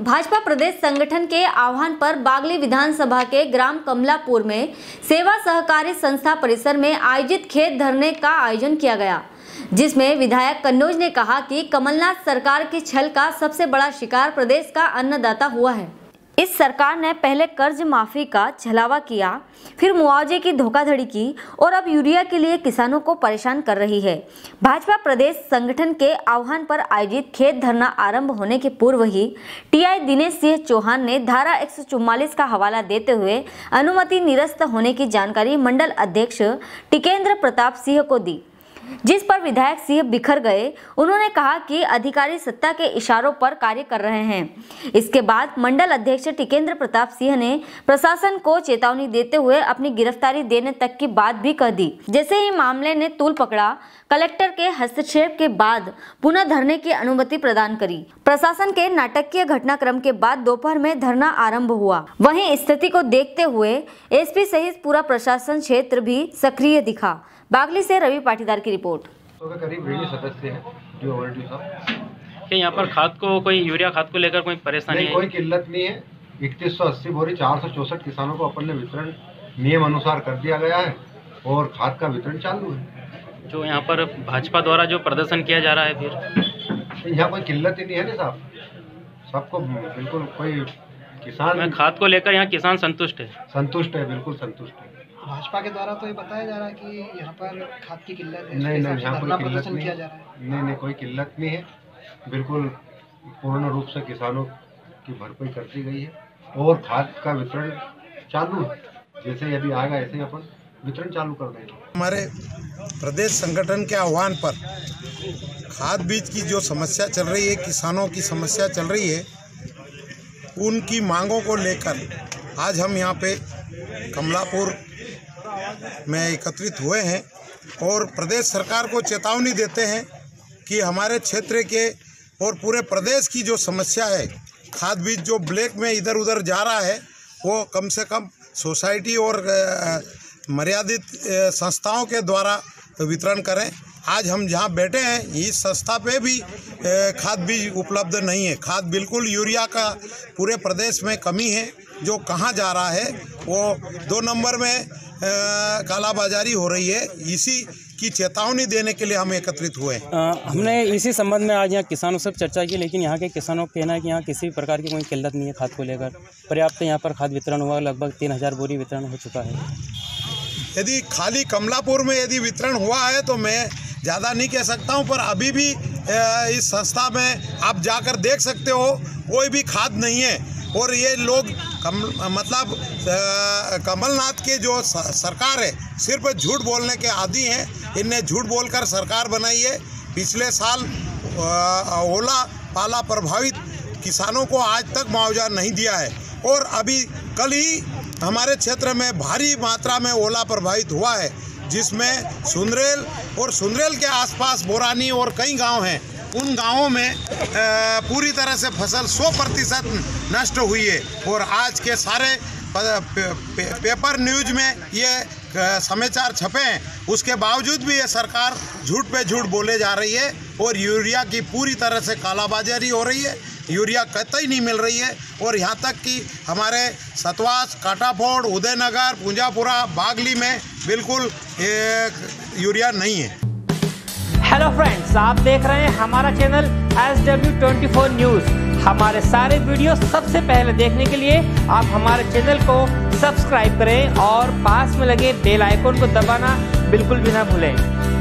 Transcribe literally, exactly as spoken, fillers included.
भाजपा प्रदेश संगठन के आह्वान पर बागली विधानसभा के ग्राम कमलापुर में सेवा सहकारी संस्था परिसर में आयोजित खेत धरने का आयोजन किया गया, जिसमें विधायक कन्नौज ने कहा कि कमलनाथ सरकार के छल का सबसे बड़ा शिकार प्रदेश का अन्नदाता हुआ है। इस सरकार ने पहले कर्ज माफी का छलावा किया, फिर मुआवजे की धोखाधड़ी की और अब यूरिया के लिए किसानों को परेशान कर रही है। भाजपा प्रदेश संगठन के आह्वान पर आयोजित खेत धरना आरंभ होने के पूर्व ही टीआई दिनेश सिंह चौहान ने धारा एक सौ चौवालीस का हवाला देते हुए अनुमति निरस्त होने की जानकारी मंडल अध्यक्ष टिकेंद्र प्रताप सिंह को दी, जिस पर विधायक सिंह बिखर गए। उन्होंने कहा कि अधिकारी सत्ता के इशारों पर कार्य कर रहे हैं। इसके बाद मंडल अध्यक्ष टिकेंद्र प्रताप सिंह ने प्रशासन को चेतावनी देते हुए अपनी गिरफ्तारी देने तक की बात भी कह दी। जैसे ही मामले ने तूल पकड़ा, कलेक्टर के हस्तक्षेप के बाद पुनः धरने की अनुमति प्रदान करी। प्रशासन के नाटकीय घटनाक्रम के बाद दोपहर में धरना आरंभ हुआ। वहीं स्थिति को देखते हुए एसपी सहित पूरा प्रशासन क्षेत्र भी सक्रिय दिखा। बागली से रवि पाटीदार की रिपोर्ट। तो करीब बीस सदस्य हैं जो ओवरड्यू साहब। क्या यहाँ पर खाद को कोई यूरिया खाद को लेकर कोई परेशानी है? कोई किल्लत नहीं है। इकतीस सौ अस्सी बोरी चार सौ चौसठ किसानों को अपन ने वितरण नियम अनुसार कर दिया गया है और खाद का वितरण चालू है। जो यहाँ पर भाजपा द्वारा जो प्रदर्शन किया जा रहा है, फिर यहाँ कोई किल्लत ही नहीं है ना साहब, सबको बिल्कुल कोई किसान खाद को लेकर यहाँ किसान संतुष्ट है। संतुष्ट है, बिल्कुल संतुष्ट है। भाजपा के द्वारा तो ये बताया जा रहा है कि यहाँ पर खाद की किल्लत है। नहीं नहीं, यहाँ कोई किल्लत नहीं किया जा रहा है। नहीं नहीं, कोई किल्लत नहीं है। बिल्कुल पूर्ण रूप से किसानों की भरपाई कर दी गई है और खाद का वितरण चालू है। जैसे यदि आएगा ऐसे ही अपन वितरण चालू कर देंगे। हमारे प्रदेश संगठन के आह्वान पर खाद बीज की जो समस्या चल रही है, किसानों की समस्या चल रही है, उनकी मांगों को लेकर आज हम यहाँ पे कमलापुर में एकत्रित हुए हैं और प्रदेश सरकार को चेतावनी देते हैं कि हमारे क्षेत्र के और पूरे प्रदेश की जो समस्या है, खाद बीज जो ब्लैक में इधर उधर जा रहा है, वो कम से कम सोसाइटी और मर्यादित संस्थाओं के द्वारा वितरण करें। आज हम जहाँ बैठे हैं, इस संस्था पे भी खाद बीज उपलब्ध नहीं है। खाद बिल्कुल, यूरिया का पूरे प्रदेश में कमी है। जो कहाँ जा रहा है वो दो नंबर में कालाबाजारी हो रही है। इसी की चेतावनी देने के लिए हम एकत्रित हुए। आ, हमने इसी संबंध में आज यहाँ किसानों से चर्चा की, लेकिन यहाँ के किसानों का कहना है कि यहाँ किसी भी प्रकार की कोई किल्लत नहीं है। खाद को लेकर पर्याप्त यहाँ पर खाद वितरण हुआ, लगभग तीन हज़ार बोरी वितरण हो चुका है। यदि खाली कमलापुर में यदि वितरण हुआ है तो मैं ज़्यादा नहीं कह सकता हूँ, पर अभी भी इस संस्था में आप जाकर देख सकते हो, कोई भी खाद नहीं है। और ये लोग कम मतलब कमलनाथ के जो सरकार है, सिर्फ झूठ बोलने के आदी हैं। इनने झूठ बोलकर सरकार बनाई है। पिछले साल ओला पाला प्रभावित किसानों को आज तक मुआवजा नहीं दिया है और अभी कल ही हमारे क्षेत्र में भारी मात्रा में ओला प्रभावित हुआ है, जिसमें सुंदरेल और सुंदरेल के आसपास बोरानी और कई गांव हैं। उन गांवों में पूरी तरह से फसल सौ प्रतिशत नष्ट हुई है और आज के सारे पे, पे, पेपर न्यूज में ये समाचार छपे हैं। उसके बावजूद भी ये सरकार झूठ पे झूठ बोले जा रही है और यूरिया की पूरी तरह से कालाबाजारी हो रही है। यूरिया कतई नहीं मिल रही है और यहाँ तक कि हमारे सतवास, काटाफोड़, उदयनगर, पूंजापुरा, बागली में बिल्कुल यूरिया नहीं है। हेलो फ्रेंड्स, आप देख रहे हैं हमारा channel S W twenty four news. हमारे सारे वीडियो सबसे पहले देखने के लिए आप हमारे चैनल को सब्सक्राइब करें और पास में लगे बेल आइकन को दबाना बिल्कुल भी ना भूलें।